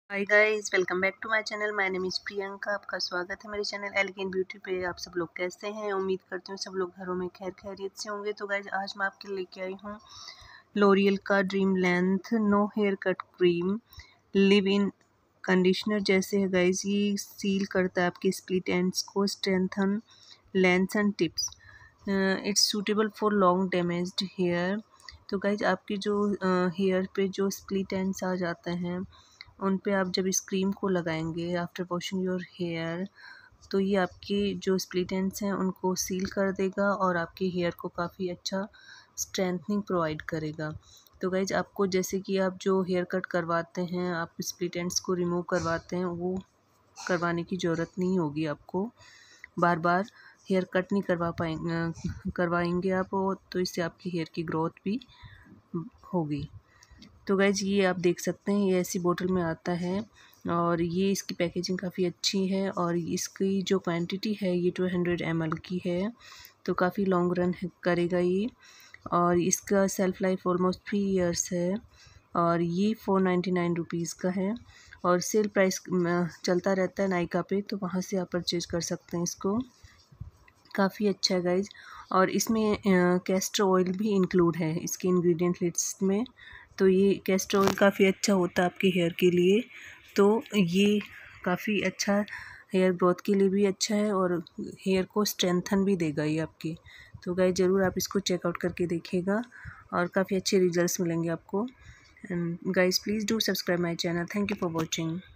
Hi guys, welcome back to my channel. My name is Priyanka. आपका स्वागत है मेरे चैनल एलिगेंट ब्यूटी पे। आप सब लोग कैसे हैं? उम्मीद करती हूँ सब लोग घरों में खैर खैरियत से होंगे। तो गाइस आज मैं आपके लिए लेके आई हूँ लॉरियल का dream length no haircut cream leave in conditioner. जैसे है गाइस, ये सील करता है आपके स्प्लिट एंड्स को, strengthen length and tips. It's suitable for long damaged hair. तो गाइज आपके जो हेयर पे जो स्प्लिट एंड्स आ जाते हैं, उन पे आप जब इस क्रीम को लगाएंगे आफ्टर वॉशिंग योर हेयर, तो ये आपके जो स्प्लिट एंड्स हैं उनको सील कर देगा और आपके हेयर को काफ़ी अच्छा स्ट्रेंथनिंग प्रोवाइड करेगा। तो गाइज आपको जैसे कि आप जो हेयर कट करवाते हैं, आप स्प्लिट एंड्स को रिमूव करवाते हैं, वो करवाने की ज़रूरत नहीं होगी आपको। बार बार हेयर कट नहीं करवाएंगे आप, तो इससे आपकी हेयर की ग्रोथ भी होगी। तो गाइज ये आप देख सकते हैं, ये ऐसी बोतल में आता है और ये इसकी पैकेजिंग काफ़ी अच्छी है और इसकी जो क्वांटिटी है ये 200 ml की है। तो काफ़ी लॉन्ग रन करेगा ये, और इसका सेल्फ लाइफ ऑलमोस्ट 3 years है और ये 499 रुपीज़ का है। और सेल प्राइस चलता रहता है नाइका पे, तो वहाँ से आप परचेज कर सकते हैं इसको। काफ़ी अच्छा है गाइज। और इसमें कैस्टर ऑयल भी इंक्लूड है इसके इंग्रेडिएंट लिस्ट में। तो ये कैस्टर ऑयल काफ़ी अच्छा होता है आपके हेयर के लिए, तो ये काफ़ी अच्छा हेयर ग्रोथ के लिए भी अच्छा है और हेयर को स्ट्रेंथन भी देगा ये आपके। तो गाइज ज़रूर आप इसको चेकआउट करके देखिएगा और काफ़ी अच्छे रिजल्ट्स मिलेंगे आपको। And guys please do subscribe my channel. Thank you for watching.